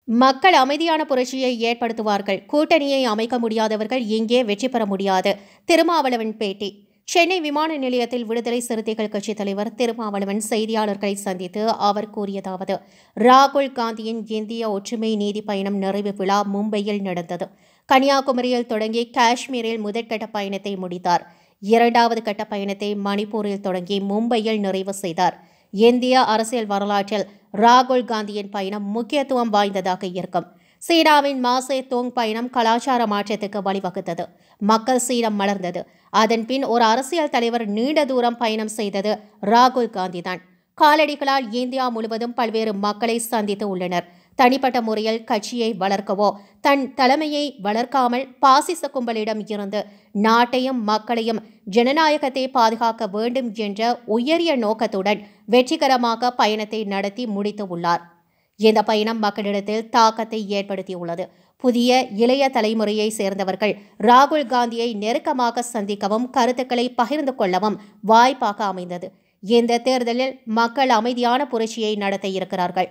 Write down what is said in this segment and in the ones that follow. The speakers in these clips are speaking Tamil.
மக்கள் அமைதியான புரட்சியை ஏற்படுத்துவார்கள். கூட்டணியை அமைக்க முடியாதவர்கள் இங்கே வெற்றி பெற முடியாது. திருமாவளவன் பேட்டி. சென்னை விமான நிலையத்தில் விடுதலை சிறுத்தைகள் கட்சித் தலைவர் திருமாவளவன் செய்தியாளர்களை சந்தித்து அவர் கூறியதாவது: ராகுல் காந்தியின் இந்திய ஒற்றுமை நீதி பயணம் நிறைவு விழா மும்பையில் நடந்தது. கன்னியாகுமரியில் தொடங்கி காஷ்மீரில் முதற்கட்ட பயணத்தை முடித்தார். இரண்டாவது கட்ட பயணத்தை மணிப்பூரில் தொடங்கி மும்பையில் நிறைவு செய்தார். இந்திய அரசியல் வரலாற்றில் ராகுல் காந்தியின் பயணம் முக்கியத்துவம் வாய்ந்ததாக இருக்கும். சீனாவின் மாசே தோங் பயணம் கலாச்சார மாற்றத்துக்கு வழிவகுத்தது. மக்கள் சீனம் மலர்ந்தது. அதன்பின் ஒரு அரசியல் தலைவர் நீண்ட தூரம் பயணம் செய்தது ராகுல் காந்திதான். காலடிகளால் இந்தியா முழுவதும் பல்வேறு மக்களை சந்தித்து உள்ளனர். தனிப்பட்ட முறையில் கட்சியை வளர்க்கவோ தன் தலைமையை வளர்க்காமல் பாசிச கும்பலிடம் இருந்து நாட்டையும் மக்களையும் ஜனநாயகத்தை பாதுகாக்க வேண்டும் என்ற உயரிய நோக்கத்துடன் வெற்றிகரமாக பயணத்தை நடத்தி முடித்து உள்ளார். இந்த பயணம் மக்களிடத்தில் தாக்கத்தை ஏற்படுத்தியுள்ளது. புதிய இளைய தலைமுறையை சேர்ந்தவர்கள் ராகுல் காந்தியை நெருக்கமாக சந்திக்கவும் கருத்துக்களை பகிர்ந்து கொள்ளவும் வாய்ப்பாக அமைந்தது. இந்த தேர்தலில் மக்கள் அமைதியான புரட்சியை நடத்த இருக்கிறார்கள்.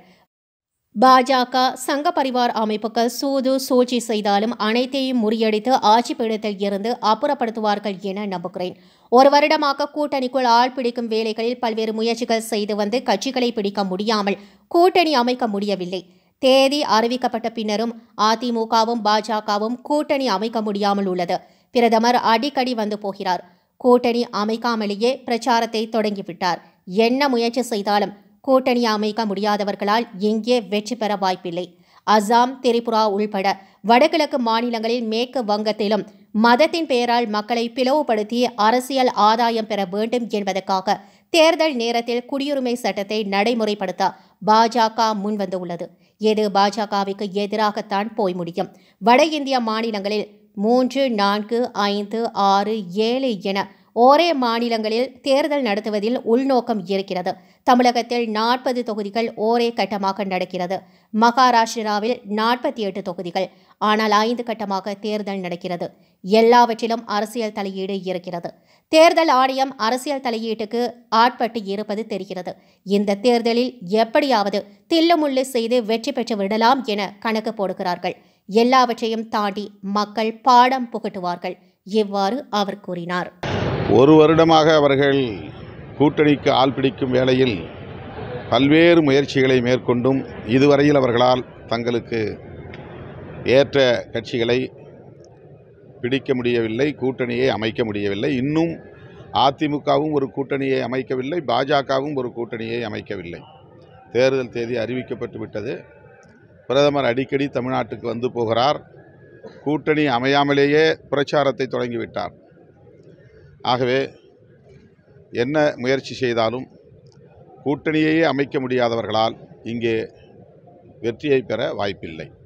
பாஜக, சங்க பரிவார் அமைப்புகள் சூது சூழ்ச்சி செய்தாலும் அனைத்தையும் முறியடித்து ஆட்சி பீடத்தில் இருந்து அப்புறப்படுத்துவார்கள் என நம்புகிறேன். ஒரு வருடமாக கூட்டணிக்குள் ஆள் பிடிக்கும் வேலைகளில் பல்வேறு முயற்சிகள் செய்து வந்து கட்சிகளை பிடிக்க முடியாமல் கூட்டணி அமைக்க முடியவில்லை. தேதி அறிவிக்கப்பட்ட பின்னரும் அதிமுகவும் பாஜகவும் கூட்டணி அமைக்க முடியாமல் உள்ளது. பிரதமர் அடிக்கடி வந்து போகிறார். கூட்டணி அமைக்காமலேயே பிரச்சாரத்தை தொடங்கிவிட்டார். என்ன முயற்சி செய்தாலும் கூட்டணி அமைக்க முடியாதவர்களால் எங்கே வெற்றி பெற வாய்ப்பில்லை. அசாம், திரிபுரா உள்பட வடகிழக்கு மாநிலங்களில் மேற்கு வங்கத்திலும் மதத்தின் பெயரால் மக்களை பிளவுபடுத்தி அரசியல் ஆதாயம் பெற வேண்டும் என்பதற்காக தேர்தல் நேரத்தில் குடியுரிமை சட்டத்தை நடைமுறைப்படுத்த பாஜக முன்வந்துள்ளது. இது பாஜகவுக்கு எதிராகத்தான் போய் முடியும். வட இந்திய மாநிலங்களில் 3, 4, 5, 6, 7 என ஒரே மாநிலங்களில் தேர்தல் நடத்துவதில் உள்நோக்கம் இருக்கிறது. தமிழகத்தில் 40 தொகுதிகள் ஒரே கட்டமாக நடக்கிறது. மகாராஷ்டிராவில் 48 தொகுதிகள். ஆனால் 5 கட்டமாக தேர்தல் நடக்கிறது. எல்லாவற்றிலும் அரசியல் தலையீடு இருக்கிறது. தேர்தல் ஆணையம் அரசியல் தலையீட்டுக்கு ஆட்பட்டு இருப்பது தெரிகிறது. இந்த தேர்தலில் எப்படியாவது தில்லுமுள்ளு செய்து வெற்றி பெற்று விடலாம் என கணக்கு போடுகிறார்கள். எல்லாவற்றையும் தாண்டி மக்கள் பாடம் புகட்டுவார்கள். இவ்வாறு அவர் கூறினார். ஒரு வருடமாக அவர்கள் கூட்டணிக்கு ஆள் பிடிக்கும் வேளையில் பல்வேறு முயற்சிகளை மேற்கொண்டும் இதுவரையில் அவர்களால் தங்களுக்கு ஏற்ற கட்சிகளை பிடிக்க முடியவில்லை, கூட்டணியை அமைக்க முடியவில்லை. இன்னும் அதிமுகவும் ஒரு கூட்டணியை அமைக்கவில்லை, பாஜகவும் ஒரு கூட்டணியை அமைக்கவில்லை. தேர்தல் தேதி அறிவிக்கப்பட்டு விட்டது. பிரதமர் அடிக்கடி தமிழ்நாட்டுக்கு வந்து போகிறார். கூட்டணி அமையாமலேயே பிரச்சாரத்தை தொடங்கிவிட்டார். ஆகவே என்ன முயற்சி செய்தாலும் கூட்டணியையே அமைக்க முடியாதவர்களால் இங்கே வெற்றியை பெற வாய்ப்பில்லை.